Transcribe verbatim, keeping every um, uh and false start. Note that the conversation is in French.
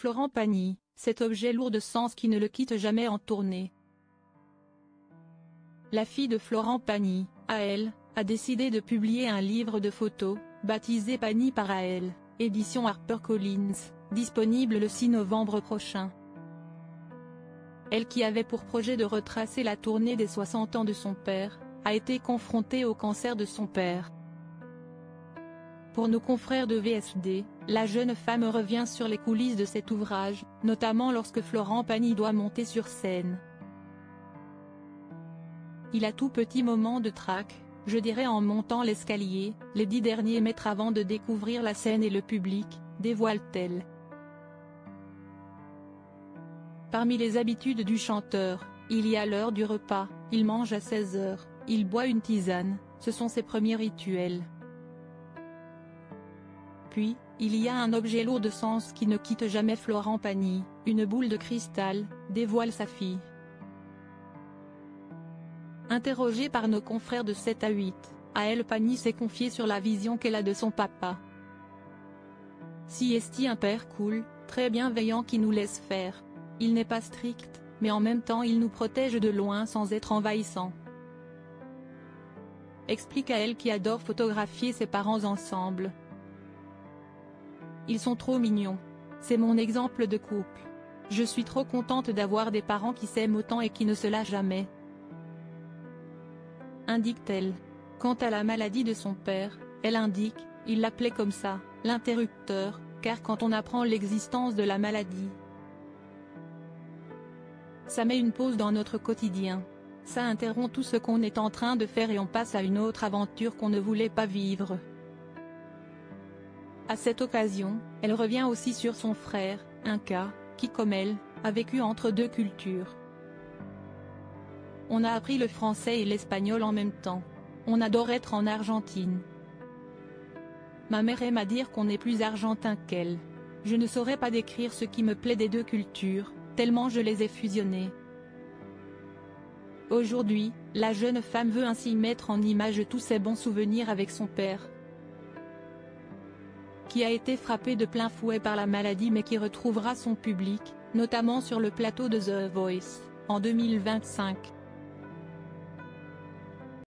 Florent Pagny, cet objet lourd de sens qui ne le quitte jamais en tournée. La fille de Florent Pagny, Aëlle, a décidé de publier un livre de photos, baptisé Pagny par Aëlle, édition HarperCollins, disponible le six novembre prochain. Elle, qui avait pour projet de retracer la tournée des soixante ans de son père, a été confrontée au cancer de son père. Pour nos confrères de V S D, la jeune femme revient sur les coulisses de cet ouvrage, notamment lorsque Florent Pagny doit monter sur scène. Il a tout petit moment de trac, je dirais en montant l'escalier, les dix derniers mètres avant de découvrir la scène et le public, dévoile-t-elle. Parmi les habitudes du chanteur, il y a l'heure du repas, il mange à seize heures, il boit une tisane, ce sont ses premiers rituels. Puis, il y a un objet lourd de sens qui ne quitte jamais Florent Pagny, une boule de cristal, dévoile sa fille. Interrogée par nos confrères de sept à huit, Aëlle Pagny s'est confiée sur la vision qu'elle a de son papa. Si est-il un père cool, très bienveillant qui nous laisse faire. Il n'est pas strict, mais en même temps il nous protège de loin sans être envahissant. Explique Aëlle qui adore photographier ses parents ensemble. Ils sont trop mignons. C'est mon exemple de couple. Je suis trop contente d'avoir des parents qui s'aiment autant et qui ne se lâchent jamais. Indique-t-elle. Quant à la maladie de son père, elle indique, il l'appelait comme ça, l'interrupteur, car quand on apprend l'existence de la maladie, ça met une pause dans notre quotidien. Ça interrompt tout ce qu'on est en train de faire et on passe à une autre aventure qu'on ne voulait pas vivre. À cette occasion, elle revient aussi sur son frère, un cas, qui comme elle, a vécu entre deux cultures. On a appris le français et l'espagnol en même temps. On adore être en Argentine. Ma mère aime à dire qu'on est plus argentin qu'elle. Je ne saurais pas décrire ce qui me plaît des deux cultures, tellement je les ai fusionnées. Aujourd'hui, la jeune femme veut ainsi mettre en image tous ses bons souvenirs avec son père, qui a été frappé de plein fouet par la maladie mais qui retrouvera son public, notamment sur le plateau de The Voice, en deux mille vingt-cinq.